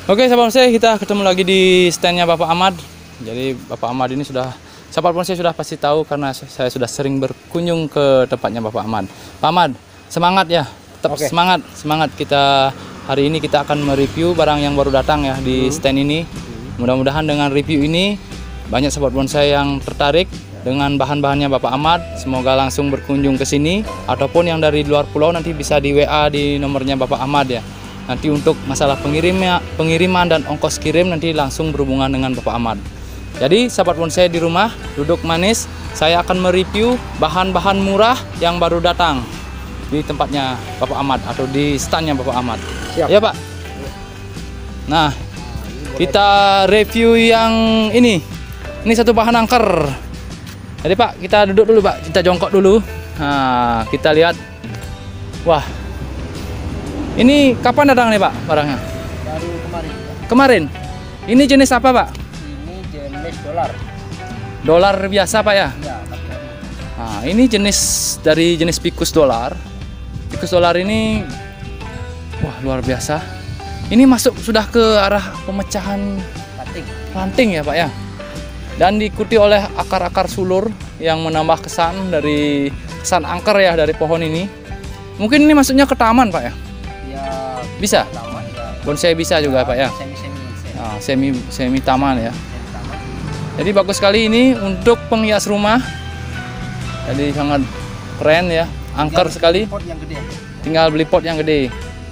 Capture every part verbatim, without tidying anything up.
Oke, sahabat bonsai, kita ketemu lagi di standnya Bapak Ahmad. Jadi Bapak Ahmad ini sudah, sahabat bonsai sudah pasti tahu karena saya sudah sering berkunjung ke tempatnya Bapak Ahmad. Pak Ahmad, semangat ya, tetap Oke. semangat, semangat. Kita hari ini kita akan mereview barang yang baru datang ya di stand ini. Mudah-mudahan dengan review ini banyak sahabat bonsai yang tertarik dengan bahan-bahannya Bapak Ahmad. Semoga langsung berkunjung ke sini ataupun yang dari luar pulau nanti bisa di W A di nomornya Bapak Ahmad ya. Nanti untuk masalah pengirimnya, pengiriman dan ongkos kirim nanti langsung berhubungan dengan Bapak Ahmad. Jadi sahabat bonsai di rumah, duduk manis, saya akan mereview bahan-bahan murah yang baru datang di tempatnya Bapak Ahmad atau di standnya Bapak Ahmad. Siap. Ya Pak. Nah, kita review yang ini. Ini satu bahan angker. Jadi Pak, kita duduk dulu Pak, kita jongkok dulu. Nah, kita lihat. Wah. Ini kapan datang nih Pak barangnya? Baru kemarin. Kemarin. Ini jenis apa Pak? Ini jenis dolar. Dolar biasa Pak ya? Ya, Nah, ini jenis dari jenis Picus dolar. Picus dolar ini wah luar biasa. Ini masuk sudah ke arah pemecahan pating. ranting ya Pak ya. Dan diikuti oleh akar-akar sulur yang menambah kesan dari kesan angker ya dari pohon ini. Mungkin ini masuknya ke taman Pak ya? Ya, Bisa? taman ya. Bonsai bisa juga Pak ya? Semi-semi bonsai. Nah, semi semi taman ya. Semi taman. Jadi bagus sekali ini untuk penghias rumah. Jadi sangat keren ya, angker Tinggal sekali. Pot yang gede. Tinggal beli pot yang gede.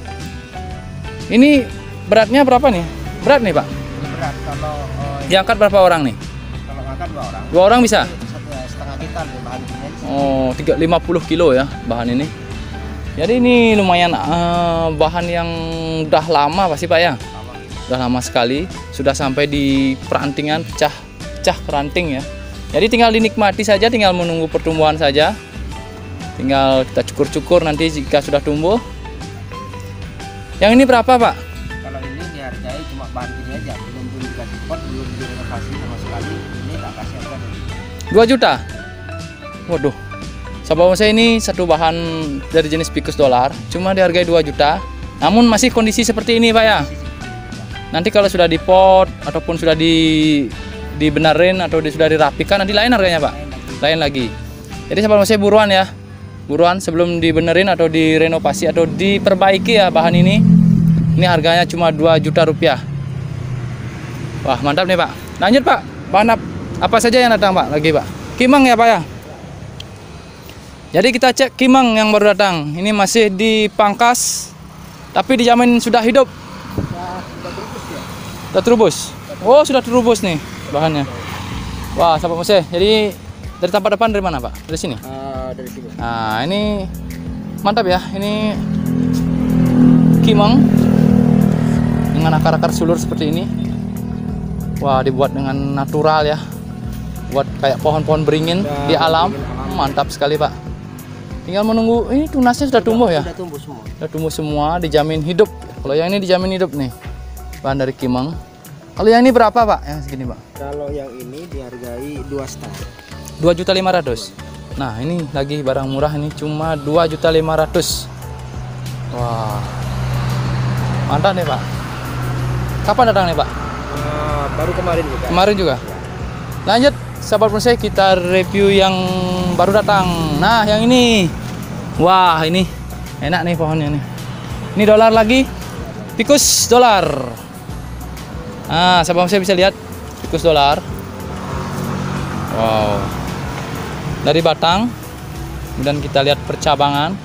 Ini beratnya berapa nih? Berat nih Pak. Ini berat kalau eh, Diangkat berapa orang nih? kalau ngangkat dua orang. Dua orang bisa? Satu ya, setengah kita di bahan ini. Oh, tiga ratus lima puluh kilo ya bahan ini. Jadi ini lumayan eh, bahan yang udah lama pasti Pak ya. Udah lama sekali, sudah sampai di perantingan pecah pecah keranting ya. Jadi tinggal dinikmati saja, tinggal menunggu pertumbuhan saja. Tinggal kita cukur-cukur nanti jika sudah tumbuh. Yang ini berapa Pak? Kalau ini dihargai cuma bahan gini aja, belum belum dikasih pot, belum direnovasi sama sekali. Ini tak kasih harga dari dua juta. Waduh. Sahabat bonsai ini satu bahan dari jenis Picus dolar, cuma dihargai dua juta. Namun masih kondisi seperti ini Pak ya. Nanti kalau sudah dipot ataupun sudah di dibenerin atau di, sudah dirapikan nanti lain harganya Pak. Lain lagi. Jadi sahabat bonsai buruan ya. Buruan sebelum dibenerin atau direnovasi atau diperbaiki ya bahan ini. Ini harganya cuma dua juta rupiah. Wah, mantap nih Pak. Lanjut Pak. Bahan ap- apa saja yang datang Pak lagi Pak? Kimang ya Pak ya. Jadi kita cek kimang yang baru datang. Ini masih dipangkas tapi dijamin sudah hidup. ya, sudah terus ya. Sudah terubus. Oh, sudah terubus nih bahannya. Wah, sahabat bonsai. Jadi dari tampak depan dari mana Pak? Dari sini. Eh, dari sini. Nah, ini mantap ya. Ini kimang dengan akar-akar sulur seperti ini. Wah, dibuat dengan natural ya. Buat kayak pohon-pohon beringin Ya, di alam. beringin alam. Mantap sekali Pak. Tinggal menunggu. Ini tunasnya sudah tumbuh ya. Sudah tumbuh semua. Sudah tumbuh semua, dijamin hidup. Kalau yang ini dijamin hidup nih. Bahan dari kimang. Kalau yang ini berapa Pak? Yang segini Pak? Kalau yang ini dihargai dua setengah. dua juta lima ratus. Nah, ini lagi barang murah ini cuma dua juta lima ratus. Wah. Mantap nih Pak. Kapan datang nih Pak? Eh, baru kemarin juga. Kemarin juga. Lanjut sahabat bonsai, kita review yang baru datang. Nah, yang ini. Wah, ini enak nih pohonnya nih. Ini dolar lagi. Picus dolar. Nah, sahabat bonsai bisa lihat Picus dolar. Wow. Dari batang. Kemudian kita lihat percabangan.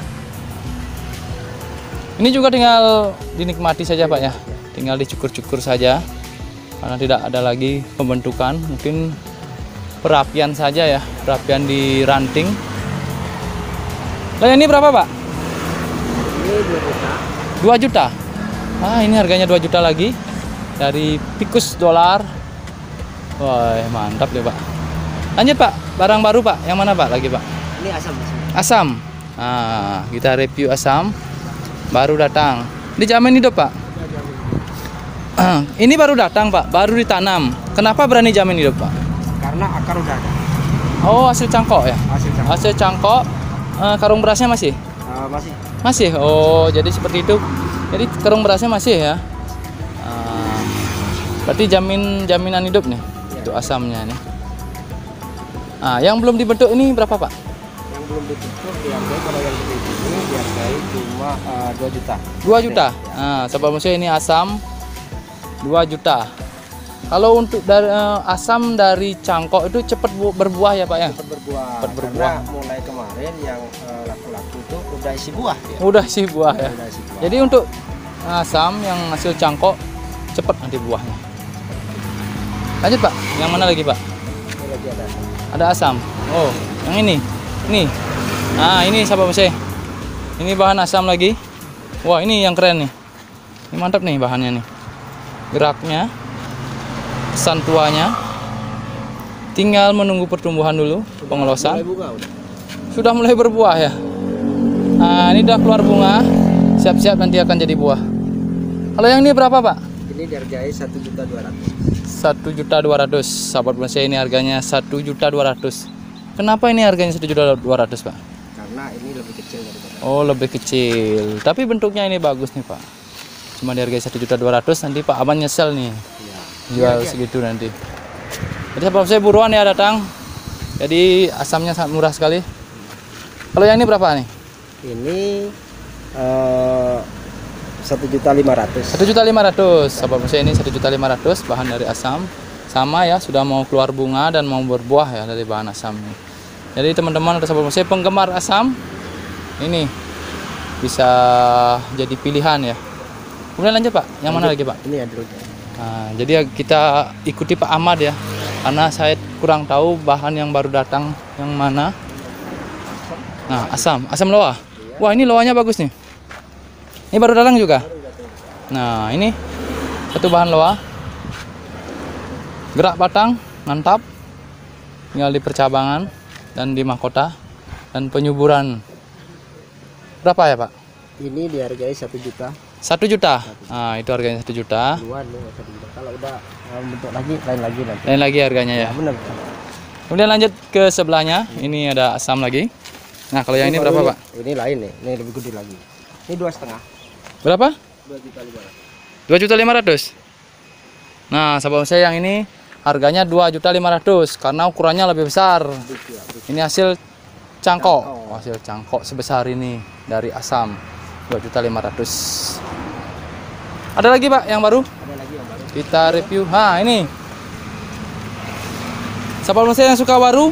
Ini juga tinggal dinikmati saja Pak ya. Tinggal dicukur-cukur saja. Karena tidak ada lagi pembentukan, mungkin perapian saja ya, perapian di ranting. Lah ini berapa Pak? Ini dua juta. dua juta. Ah, ini harganya dua juta lagi dari Picus dolar. Wah, mantap deh Pak. Lanjut Pak, barang baru Pak. Yang mana Pak lagi Pak? Ini asam asam. Asam. Nah, kita review asam baru datang. Dijamin hidup Pak. Ini baru datang Pak, baru ditanam. Kenapa berani jamin hidup Pak? Karena akar udah ada. Oh, hasil cangkok ya? Hasil cangkok. Hasil cangkok. Eh, karung berasnya masih? Eh, masih. Masih. Oh, jadi seperti itu. Jadi karung berasnya masih ya. Ah, Berarti jamin jaminan hidup nih Ya. untuk asamnya nih. Nah, yang belum dibentuk ini berapa Pak? Yang belum dibentuk dihargai kalau yang seperti ini dihargai cuma uh, dua juta. dua juta. Nah, sahabat manusia ini asam dua juta. Kalau untuk dari uh, asam dari cangkok itu cepat bu- berbuah ya Pak ya? Cepat berbuah. Cepat berbuah. Karena mulai kemarin yang uh, laku-laku itu udah isi buah. Ya. Udah sih buah ya. Udah isi buah. Jadi untuk asam yang hasil cangkok cepat nanti buahnya. Lanjut Pak, yang mana lagi Pak? Ini lagi ada. Ada asam. Oh, yang ini. Ini. Nah, ini sahabat manusia. Ini bahan asam lagi. Wah, ini yang keren nih. Ini mantap nih bahannya nih. Geraknya, kesan tuanya. Tinggal menunggu pertumbuhan dulu, pengelosan. Mulai bunga udah. Sudah mulai berbuah ya. Nah, ini udah keluar bunga. Siap-siap nanti akan jadi buah. Kalau yang ini berapa Pak? Ini dihargai satu juta dua ratus. satu juta dua ratus. Sahabat manusia ini harganya satu juta dua ratus. Kenapa ini harganya satu juta dua ratus Pak? Karena ini lebih kecil daripada. Oh, lebih kecil. Tapi bentuknya ini bagus nih Pak. Cuma dihargai satu juta dua ratus, nanti Pak Aman nyesel nih. Iya. Jual Iya, iya. segitu nanti. Jadi sahabat manusia buruan ya datang. Jadi asamnya sangat murah sekali. Kalau yang ini berapa nih? Ini uh, satu juta lima ratus. satu juta lima ratus. Sahabat manusia ini satu juta lima ratus bahan dari asam. Sama ya, sudah mau keluar bunga dan mau berbuah ya dari bahan asam ini. Jadi teman-teman atau sahabat manusia penggemar asam ini bisa jadi pilihan ya. Kemudian lanjut Pak, yang mana lagi Pak? Ini ya dulu. Nah, jadi ya kita ikuti Pak Ahmad ya, karena saya kurang tahu bahan yang baru datang yang mana. Nah, asam, asam loa. Wah, ini loanya bagus nih. Ini baru datang juga. Nah, ini satu bahan loa. Gerak batang, mantap. Tinggal di percabangan dan di mahkota dan penyuburan. Berapa ya Pak? Ini dihargai satu juta. Satu juta. Nah, itu harganya satu juta. Duluan nih satu juta. Kalau udah uh, bentuk lagi lain lagi nanti. Lain lagi harganya ya. Ya, benar. Kemudian lanjut ke sebelahnya. Ini ada asam lagi. Nah, kalau yang ini berapa ini, Pak? Ini lain nih. Ini lebih gede lagi. Ini dua setengah. Berapa? Dua juta lima ratus. dua juta lima ratus. Nah, sahabat saya yang ini harganya dua juta lima ratus karena ukurannya lebih besar. Ini hasil cangkok. Oh, hasil cangkok sebesar ini dari asam dua juta lima ratus. Ada lagi Pak yang baru? Ada lagi yang baru. Kita review. Nah, ini. Sahabat saya yang suka waru,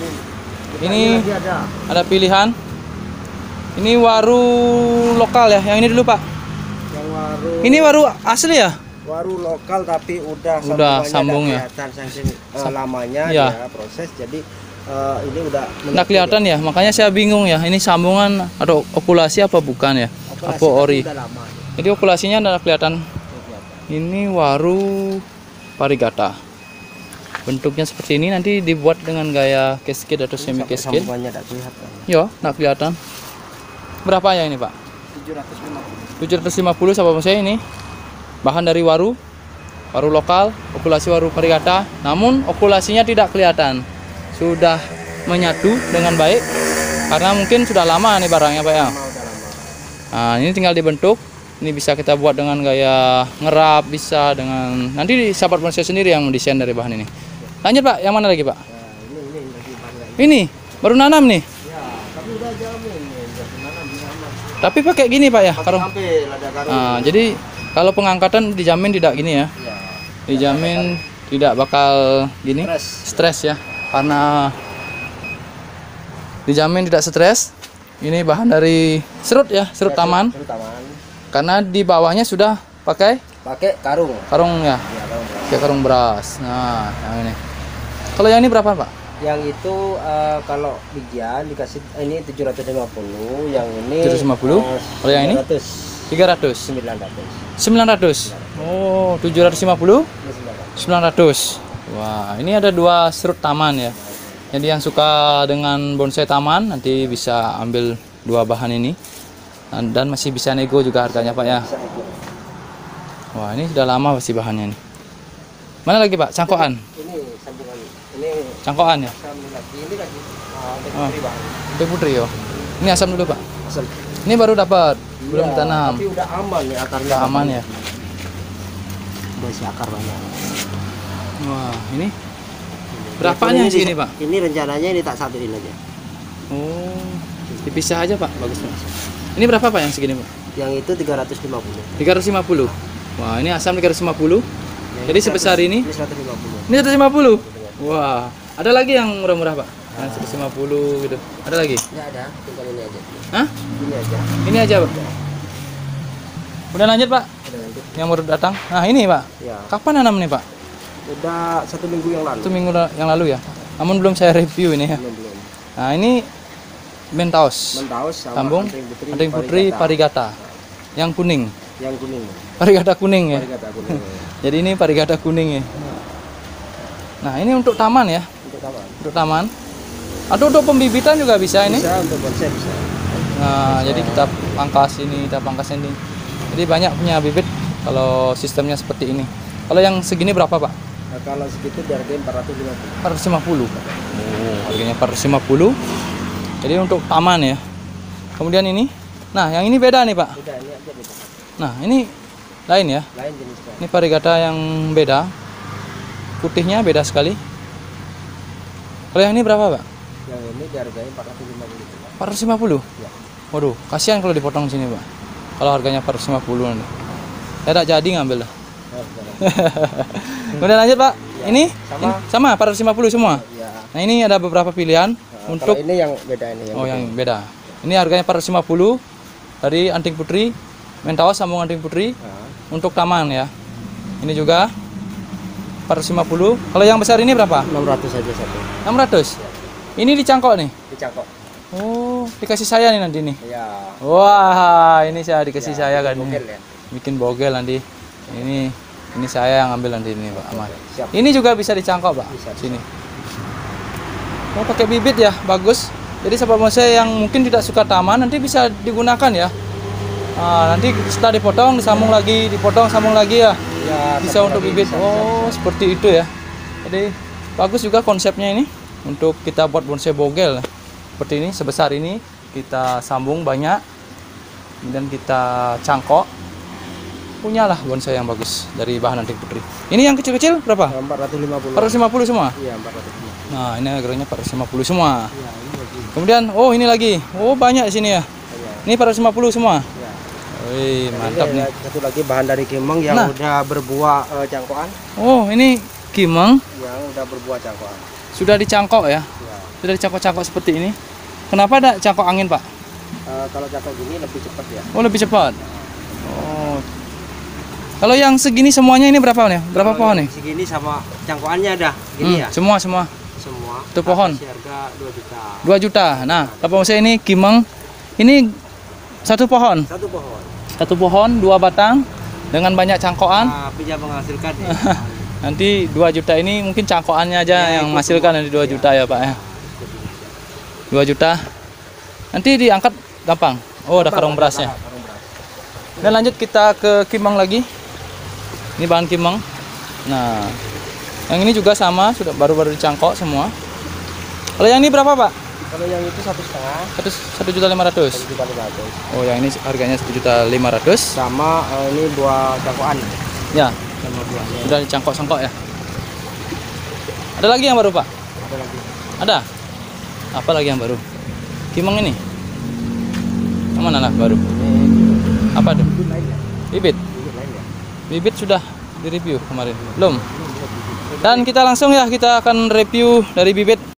ini lagi ada. ada pilihan. Ini waru lokal ya. Yang ini dulu Pak. Yang waru. Ini waru asli ya? Waru lokal tapi udah Udah sambungannya sambung udah ya? kelihatan saking uh, lamanya Iya. ya proses jadi uh, ini udah Nggak kelihatan ya, makanya saya bingung ya. Ini sambungan atau okulasi apa bukan ya? Operasi Apa ori? udah lama. Jadi okulasinya adalah kelihatan. Udah kelihatan. Ini waru parigata. Bentuknya seperti ini, nanti dibuat dengan gaya cascade atau semi Sampai cascade. sambungannya udah kelihatan. Ya, nggak kelihatan. Berapa ya ini Pak? tujuh ratus lima puluh. tujuh ratus lima puluh sahabat saya ini. Bahan dari waru, waru lokal, okulasi waru parigata. Namun okulasinya tidak kelihatan. Sudah menyatu dengan baik karena mungkin sudah lama nih barangnya Pak ya. Lama, udah lama. Nah, ini tinggal dibentuk. Ini bisa kita buat dengan gaya ngerap, bisa dengan nanti sahabat manusia sendiri yang mendesain dari bahan ini. Lanjut Pak, yang mana lagi Pak? Nah, ini ini lagi baru lagi. Ini baru nanam nih. Ya, tapi udah jamin nih, udah nanam di sana. Tapi pakai gini Pak ya, karung. Hampir ada karung. Nah, jadi kalau pengangkatan dijamin tidak gini ya. Ya. Dijamin tidak bakal gini. Stres. Stres ya. Karena dijamin tidak stres. Ini bahan dari serut ya, serut Ya, taman. serut taman. Karena di bawahnya sudah pakai Pakai karung. karung ya. Ya, karung. Pakai karung beras. Nah, yang ini. Kalau yang ini berapa Pak? Yang itu eh, kalau bijian dikasih eh, ini tujuh ratus lima puluh, yang ini tujuh ratus lima puluh. eh, Kalau yang ini? tiga ratus. sembilan ratus. sembilan ratus. Oh, tujuh ratus lima puluh. Ini sembilan ratus. sembilan ratus. Wah, ini ada dua serut taman ya. Jadi yang suka dengan bonsai taman nanti bisa ambil dua bahan ini. Dan, dan masih bisa nego juga harganya Pak ya. Bisa itu. Wah, ini sudah lama pasti bahannya nih. Mana lagi Pak? Cangkokan. Ini sambungan. Ini Cangkokan ya. sambung lagi. Ini lagi. Ah, ada Oh. putri bahan. Itu putri yo. Ini asam dulu Pak. Asal. Ini baru dapat, belum Iya, tanam. Tapi udah aman ya akarnya. Udah aman ya. sudah isi akar banyak. Wah, ini berapanya ini sih di- ini Pak? Ini rencananya ini tak satuin aja. Oh, dipisah aja Pak, bagus Pak. Ini berapa Pak yang segini Pak? Yang itu tiga ratus lima puluh. tiga ratus lima puluh. Wah, ini asam tiga ratus lima puluh. Jadi sebesar ini? Ini seratus lima puluh. Ini seratus lima puluh. Wah, ada lagi yang murah-murah Pak? Yang seratus lima puluh gitu. Ada lagi? Enggak ada, tinggal ini aja. Hah? Ini aja. Ini aja Pak. Udah lanjut Pak? Udah nanti. Yang baru datang. Nah, ini Pak. Ya. Kapan nanam nih Pak? Udah satu minggu yang lalu. Satu minggu la- yang lalu ya. Namun belum saya review ini ya. Belum belum. Nah, ini Mentaos. Mentaos sama Sambung Anting Putri, Anting Putri Parigata. Yang kuning. Yang kuning. Parigata kuning ya. Parigata kuning. Jadi ini parigata kuning ya. Nah, ini untuk taman ya. Untuk taman. Untuk taman. Atau untuk pembibitan juga bisa ini. Bisa untuk bonsai bisa. Nah, jadi kita pangkas ini, kita pangkas ini. Jadi banyak punya bibit kalau sistemnya seperti ini. Kalau yang segini berapa, Pak? Nah, kalau segitu dihargain empat ratus lima puluh. empat ratus lima puluh. Oh, harganya empat ratus lima puluh. Jadi untuk taman ya. Kemudian ini. Nah, yang ini beda nih, Pak. Udah ini aja beda. Nah, ini lain ya. Lain jenisnya. Ini parigata yang beda. Putihnya beda sekali. Kalau yang ini berapa, Pak? Yang ini dihargain empat ratus lima puluh. empat ratus lima puluh. Ya. Waduh, kasihan kalau dipotong sini, Pak. Kalau harganya empat ratus lima puluh nanti. Saya tak jadi ngambil lah. Oh, sekarang. Kemudian lanjut, Pak. Ya, Ini sama. ini sama empat ratus lima puluh semua. Ya. Nah, ini ada beberapa pilihan Nah, untuk kalau ini yang beda ini yang oh beda. yang beda. Ini harganya empat ratus lima puluh dari Anting Putri, Mentaos sambung Anting Putri Nah, untuk taman ya. Ini juga empat ratus lima puluh. Kalau yang besar ini berapa? enam ratus saja satu. enam ratus. Ini dicangkok nih. Dicangkok. Oh, dikasih saya nih nanti nih. Ya. Wah, ini saya dikasih Ya, saya kan. bogel Ini. ya. Bikin bogel nanti. Ini ini saya yang ambil nanti ini, Pak Ahmad. Siap. Ini juga bisa dicangkok, Pak. Bisa, bisa. Sini. Oh, pakai bibit ya, bagus. Jadi sahabat bonsai yang mungkin tidak suka taman nanti bisa digunakan ya. Ah, nanti setelah dipotong disambung lagi, dipotong sambung lagi ya. Ya, Bisa satu untuk lagi, bibit. bisa, Oh, bisa, bisa. seperti itu ya. Jadi bagus juga konsepnya ini untuk kita buat bonsai bogel. Seperti ini, sebesar ini kita sambung banyak. Kemudian kita cangkok. Punyalah bonsai yang bagus dari bahan Anting Putri. Ini yang kecil-kecil berapa? empat ratus lima puluh. empat ratus lima puluh semua. Iya, empat ratus lima puluh. Nah, ini harganya empat ratus lima puluh semua. Iya, ini lagi. Kemudian, oh ini lagi. Oh, banyak di sini ya. Iya. Ini empat ratus lima puluh semua. Iya. Wih, mantap Ini nih. ada satu lagi bahan dari Kimeng yang Nah. udah berbuah eh, cangkokan, Oh, ini kimeng yang udah berbuah cangkokan. sudah dicangkok ya. Ya. Sudah dicangkok-cangkok seperti ini. Kenapa ada cangkok angin, Pak? Eh, kalau cangkok gini lebih cepat ya. Oh, lebih cepat. Oh. Kalau yang segini semuanya ini berapa nih? Berapa Kalau pohon yang nih? Segini sama cangkokannya dah. Gini Hmm, ya. semua semua Semua. Itu pohon? Kasih harga dua juta. dua juta. Nah, kalau saya ini kimeng ini satu pohon. Satu pohon. Satu pohon, dua batang dengan banyak cangkokan. Tapi dia menghasilkan ya. Nanti dua juta ini mungkin cangkokannya aja Ya, yang itu menghasilkan semua. nanti dua Ya. juta ya, Pak ya. dua juta. Nanti diangkat gampang. Oh, ada karung berasnya. Karung beras. Dan lanjut kita ke kimeng lagi. Ini bahan kimeng. Nah, yang ini juga sama, sudah baru-baru dicangkok semua. Kalau yang ini berapa, Pak? Kalau yang itu satu setengah. Satu satu juta lima ratus. Satu juta lima ratus. Oh, yang ini harganya satu juta lima ratus. Sama eh, ini buah cangkokan. Ya, Sama buahnya. sudah dicangkok-cangkok ya. Ada lagi yang baru, Pak? Ada lagi. Ada. Apa lagi yang baru? Kimeng ini. Yang mana lah baru? Ini Apa tuh? bibit lain ya. Bibit. Bibit lain ya. Bibit sudah di review kemarin. Belum. Dan kita langsung ya kita akan review dari bibit.